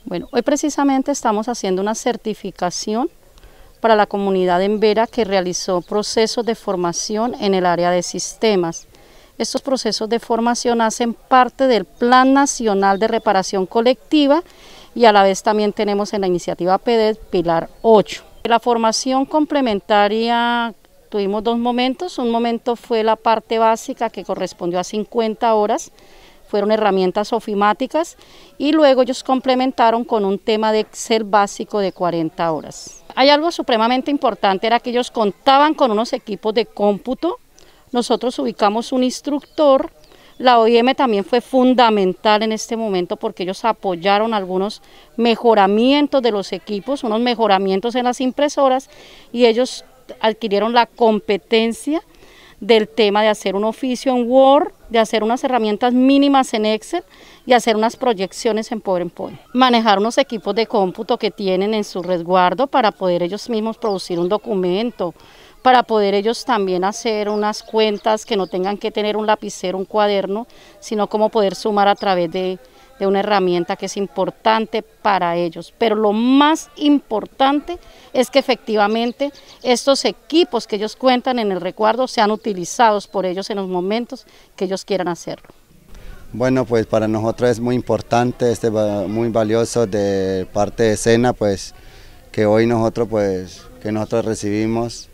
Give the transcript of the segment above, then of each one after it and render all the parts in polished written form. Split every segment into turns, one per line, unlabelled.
Bueno, hoy precisamente estamos haciendo una certificación para la comunidad en Vera que realizó procesos de formación en el área de sistemas. Estos procesos de formación hacen parte del Plan Nacional de Reparación Colectiva y a la vez también tenemos en la iniciativa PEDET Pilar 8. La formación complementaria tuvimos dos momentos. Un momento fue la parte básica que correspondió a 50 horas. Fueron herramientas ofimáticas y luego ellos complementaron con un tema de Excel básico de 40 horas. Hay algo supremamente importante, era que ellos contaban con unos equipos de cómputo, nosotros ubicamos un instructor, la OIM también fue fundamental en este momento porque ellos apoyaron algunos mejoramientos de los equipos, unos mejoramientos en las impresoras y ellos adquirieron la competencia del tema de hacer un oficio en Word, de hacer unas herramientas mínimas en Excel y hacer unas proyecciones en PowerPoint. Manejar unos equipos de cómputo que tienen en su resguardo para poder ellos mismos producir un documento, para poder ellos también hacer unas cuentas que no tengan que tener un lapicero, un cuaderno, sino como poder sumar a través de una herramienta que es importante para ellos. Pero lo más importante es que efectivamente estos equipos que ellos cuentan en el resguardo sean utilizados por ellos en los momentos que ellos quieran hacerlo.
Bueno, pues para nosotros es muy importante, muy valioso de parte de SENA, pues que hoy nosotros recibimos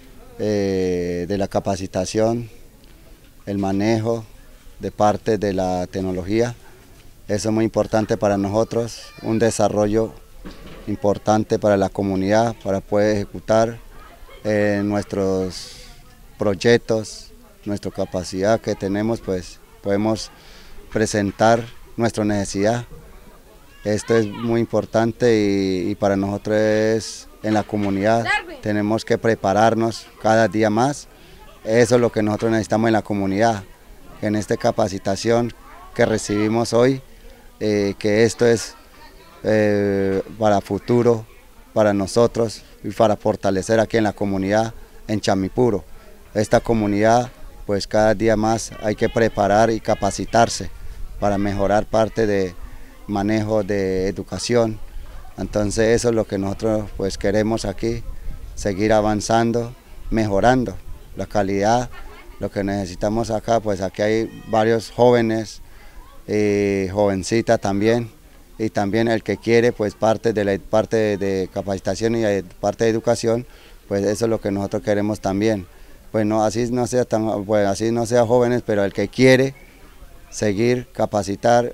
de la capacitación, el manejo de parte de la tecnología. Eso es muy importante para nosotros, un desarrollo importante para la comunidad, para poder ejecutar nuestros proyectos, nuestra capacidad que tenemos, pues podemos presentar nuestra necesidad. Esto es muy importante y para nosotros en la comunidad tenemos que prepararnos cada día más. Eso es lo que nosotros necesitamos en la comunidad, en esta capacitación que recibimos hoy. Que esto es para futuro, para nosotros y para fortalecer aquí en la comunidad en Chamipuro. Esta comunidad, pues cada día más hay que preparar y capacitarse para mejorar parte de manejo de educación. Entonces eso es lo que nosotros pues queremos aquí, seguir avanzando, mejorando la calidad. Lo que necesitamos acá, pues aquí hay varios jóvenes, jovencita también, y también el que quiere pues parte de capacitación y parte de educación, pues eso es lo que nosotros queremos también. Pues no, así no sea jóvenes, pero el que quiere seguir, capacitar,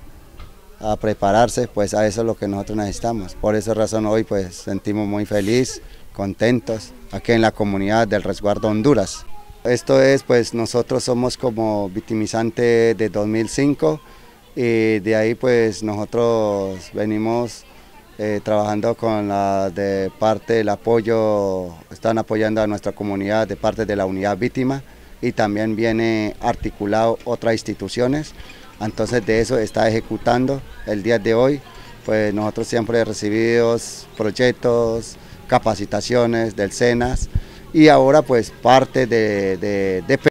a prepararse, pues a eso es lo que nosotros necesitamos. Por esa razón hoy pues sentimos muy feliz, contentos aquí en la comunidad del Resguardo Honduras. Esto es, pues nosotros somos como victimizante de 2005 y de ahí pues nosotros venimos trabajando con la de parte del apoyo, están apoyando a nuestra comunidad de parte de la unidad víctima y también viene articulado otras instituciones, entonces de eso está ejecutando el día de hoy, pues nosotros siempre recibimos proyectos, capacitaciones del SENAS, y ahora pues parte de